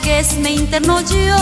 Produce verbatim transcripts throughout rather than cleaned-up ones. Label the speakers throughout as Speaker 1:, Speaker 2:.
Speaker 1: bosques me interno yo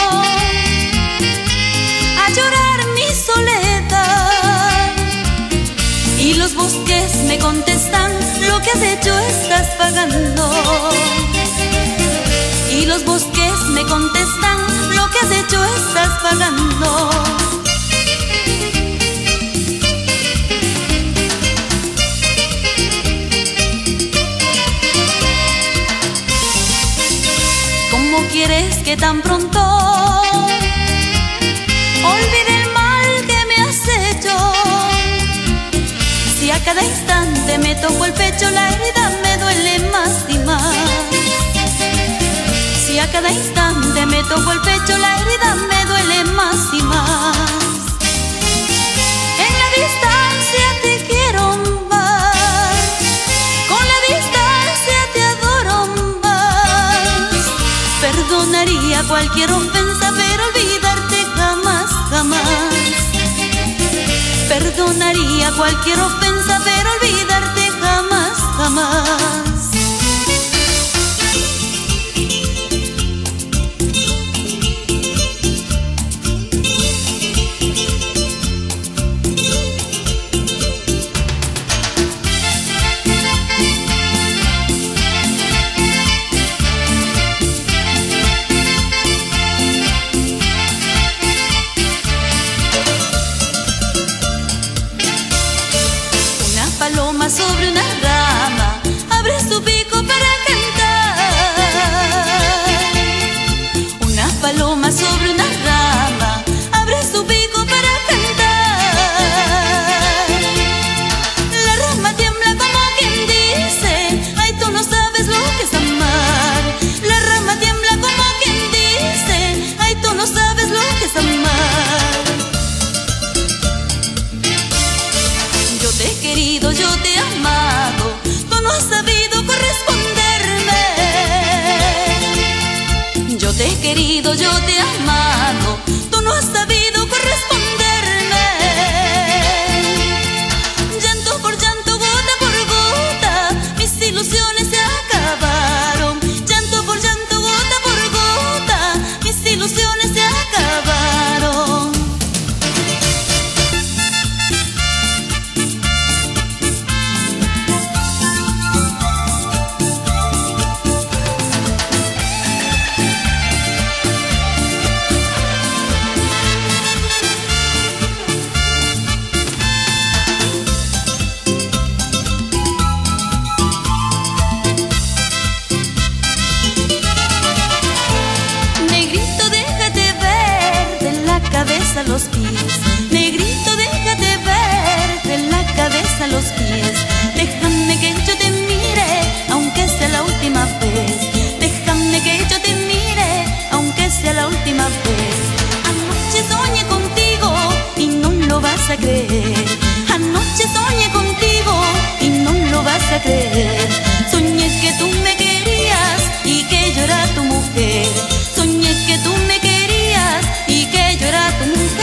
Speaker 1: a llorar mi soledad, y los bosques me contestan: lo que has hecho estás pagando. Y los bosques me contestan: lo que has hecho estás pagando. ¿Cómo quieres que tan pronto olvide el mal que me has hecho? Si a cada instante me toco el pecho, la herida me duele más y más. Si a cada instante me toco el pecho, la herida me duele más y más. En la distancia te quiero más, con la distancia te adoro más. Perdonaría cualquier ofensa, pero olvidarte jamás, jamás. Perdonaría cualquier ofensa, pero olvidarte jamás, jamás. Paloma sobre una rama abre su pico para cantar. Una paloma sobre una rama abre su pico para cantar. La rama tiembla como quien dice: ay, tú no sabes lo que es amar. La rama tiembla como quien dice: ay, tú no sabes lo que es amar. Yo te he querido, yo te he amado, tú no has sabido corresponderme. Yo te he querido, yo te he amado, tú no has sabido corresponderme. Llanto por llanto, gota por gota, mis ilusiones se acabaron. Llanto por llanto, gota por gota, mis ilusiones se acabaron. A los pies, negrito, déjate ver de la cabeza a los pies. Déjame que yo te mire, aunque sea la última vez. Déjame que yo te mire, aunque sea la última vez. Anoche soñé contigo y no lo vas a creer. Anoche soñé contigo y no lo vas a creer. Soñé que tú me querías y que yo era tu mujer. Soñé que tú me querías y que yo era tu mujer.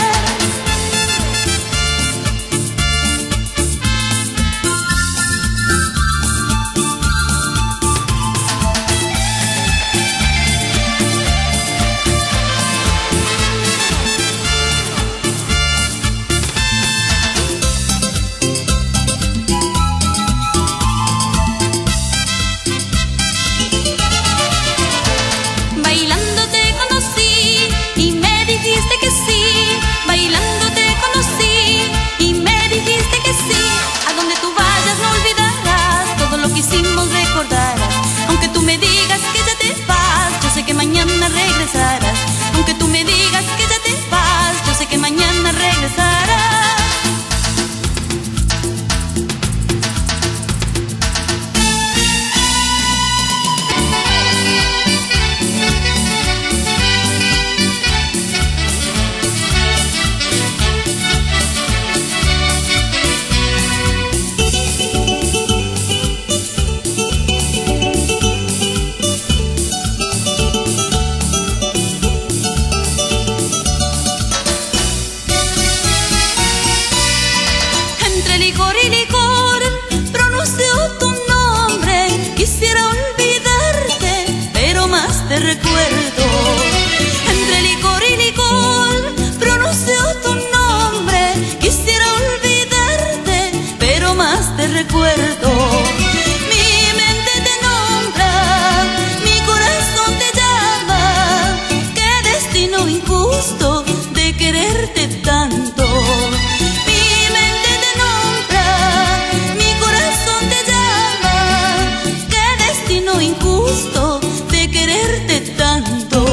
Speaker 1: Bailando te conocí y me dijiste que sí. Bailando te conocí y me dijiste que sí. A donde tú vayas no olvidarás, todo lo que hicimos recordarás. Aunque tú me digas que ya te vas, yo sé que mañana regresarás. Aunque tú me digas que ya te vas, yo sé que mañana regresarás. injusto de quererte tanto.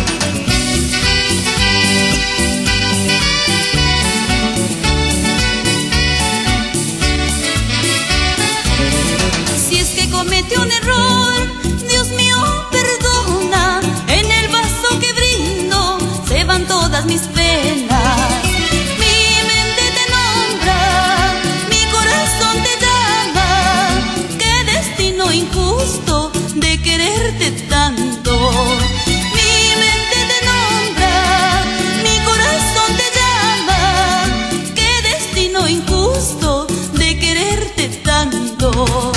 Speaker 1: Si es que cometió un error, Dios mío, perdona. En el vaso que brindo se van todas mis penas. Mi mente te nombra, mi corazón te llama. Qué destino injusto de quererte tanto. Mi mente te nombra, mi corazón te llama. Qué destino injusto de quererte tanto.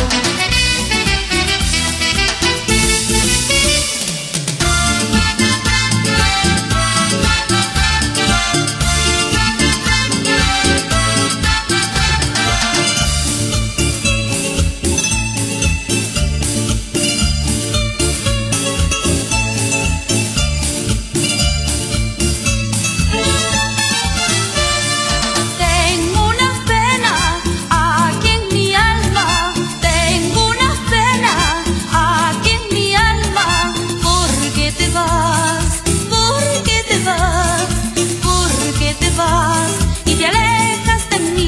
Speaker 1: Y te alejas de mí.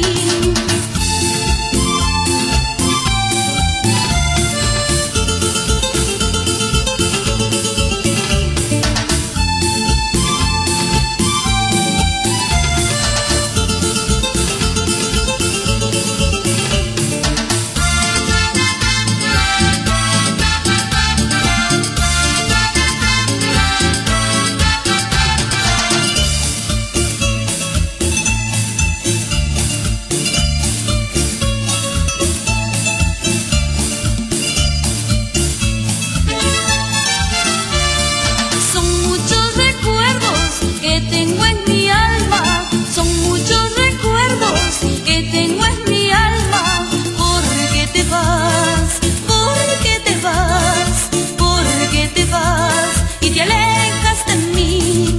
Speaker 1: Tengo en mi alma, son muchos recuerdos que tengo en mi alma. ¿Por qué te vas? ¿Por qué te vas? ¿Por qué te vas? Y te alejas de mí.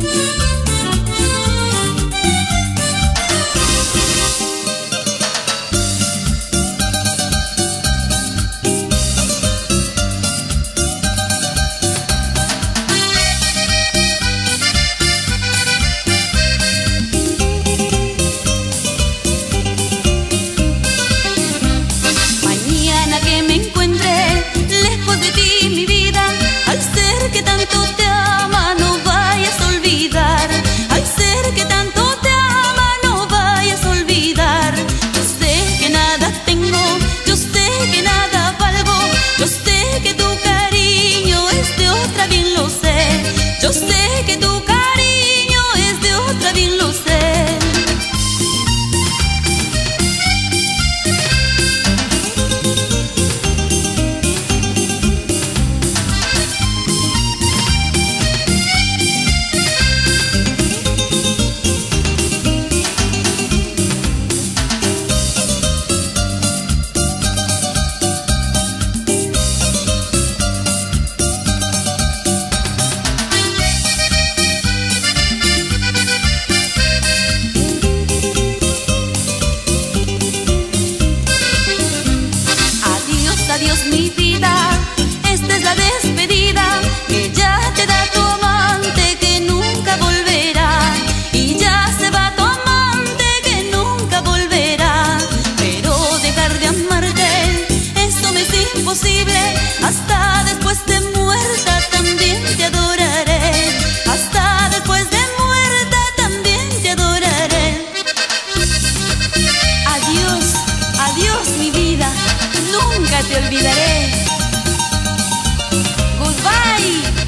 Speaker 1: Yo sé que tu cariño es de otra, bien lo sé. Adiós mi vida, esta es la despedida que ya te da tu amante que nunca volverá. Y ya se va tu amante que nunca volverá. Pero dejar de amarte, eso me es imposible. Hasta después de muerta también te adoraré. Hasta después de muerta también te adoraré. Adiós, adiós mi vida, nunca te olvidaré. Goodbye.